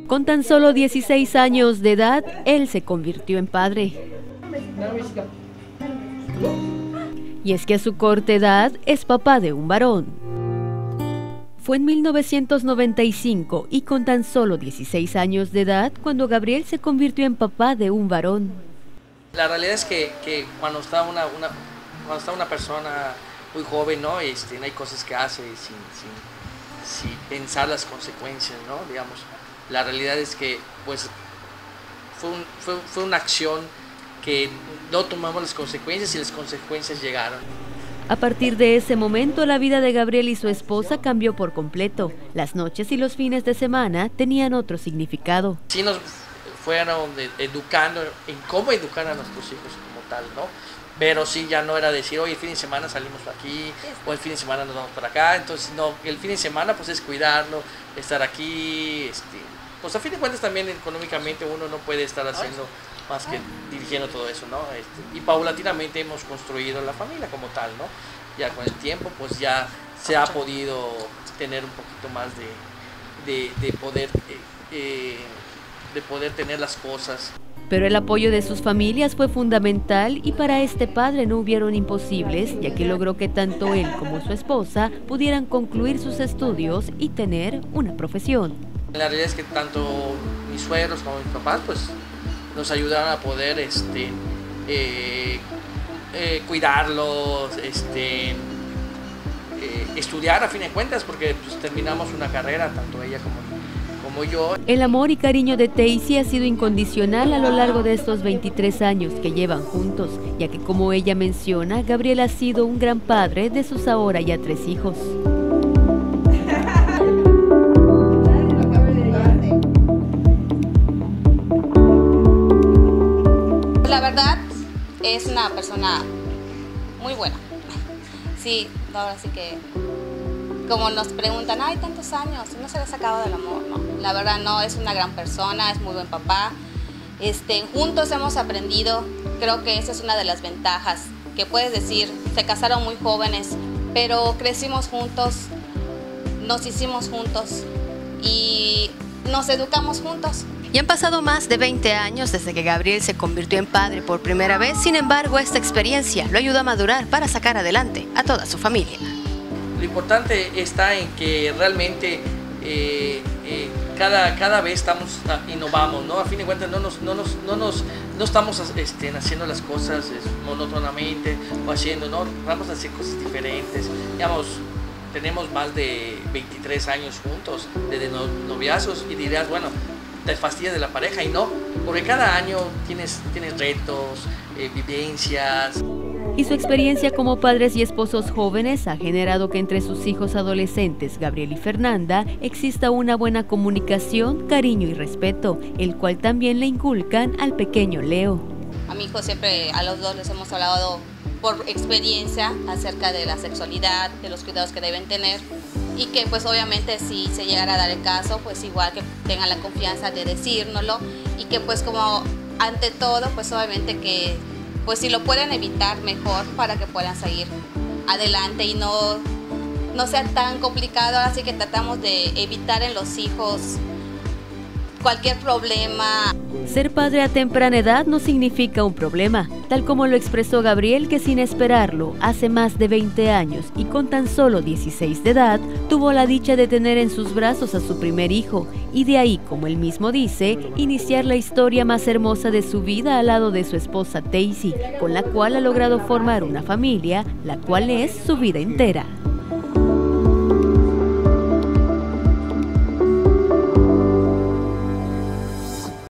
Con tan solo 16 años de edad, él se convirtió en padre. Y es que a su corta edad es papá de un varón. Fue en 1995 y con tan solo 16 años de edad cuando Gabriel se convirtió en papá de un varón. La realidad es que cuando está una persona muy joven, ¿no? Hay cosas que hace sin pensar las consecuencias, ¿no? Digamos, la realidad es que pues fue una acción que no tomamos las consecuencias y las consecuencias llegaron. A partir de ese momento, la vida de Gabriel y su esposa cambió por completo. Las noches y los fines de semana tenían otro significado. Sí nos fueron educando en cómo educar a nuestros hijos como tal, ¿no? Pero sí, ya no era decir, oye, el fin de semana salimos por aquí, o el fin de semana nos vamos por acá. Entonces, no, el fin de semana pues es cuidarlo, estar aquí. Pues a fin de cuentas también económicamente uno no puede estar haciendo más que dirigiendo todo eso, ¿no? Y paulatinamente hemos construido la familia como tal, ¿no? Ya con el tiempo pues ya se ha podido tener un poquito más de poder tener las cosas. Pero el apoyo de sus familias fue fundamental y para este padre no hubieron imposibles, ya que logró que tanto él como su esposa pudieran concluir sus estudios y tener una profesión. La realidad es que tanto mis suegros como mis papás pues nos ayudaron a poder cuidarlos, estudiar a fin de cuentas, porque pues, terminamos una carrera, tanto ella como yo. El amor y cariño de Teisy ha sido incondicional a lo largo de estos 23 años que llevan juntos, ya que como ella menciona, Gabriel ha sido un gran padre de sus ahora ya 3 hijos. La verdad, es una persona muy buena. Sí, ahora sí que, como nos preguntan, hay tantos años, no se le ha sacado del amor, ¿no? La verdad no, es una gran persona, es muy buen papá. Juntos hemos aprendido, creo que esa es una de las ventajas, que puedes decir, se casaron muy jóvenes, pero crecimos juntos, nos hicimos juntos y nos educamos juntos. Y han pasado más de 20 años desde que Gabriel se convirtió en padre por primera vez. Sin embargo, esta experiencia lo ayudó a madurar para sacar adelante a toda su familia. Lo importante está en que realmente cada vez innovamos, ¿no? A fin de cuentas no estamos haciendo las cosas monótonamente o no, vamos a hacer cosas diferentes. Digamos, tenemos más de 23 años juntos desde noviazos y dirás, bueno, te fastidias de la pareja y no, porque cada año tienes retos, vivencias. Y su experiencia como padres y esposos jóvenes ha generado que entre sus hijos adolescentes, Gabriel y Fernanda, exista una buena comunicación, cariño y respeto, el cual también le inculcan al pequeño Leo. A mi hijo siempre, a los dos les hemos hablado por experiencia acerca de la sexualidad, de los cuidados que deben tener y que pues obviamente si se llegara a dar el caso, pues igual que tengan la confianza de decírnoslo y que pues como ante todo, pues obviamente que pues si lo pueden evitar mejor para que puedan seguir adelante y no sea tan complicado, así que tratamos de evitar en los hijos cualquier problema. Ser padre a temprana edad no significa un problema, tal como lo expresó Gabriel, que sin esperarlo, hace más de 20 años y con tan solo 16 de edad, tuvo la dicha de tener en sus brazos a su primer hijo y de ahí, como él mismo dice, iniciar la historia más hermosa de su vida al lado de su esposa Teisy, con la cual ha logrado formar una familia, la cual es su vida entera.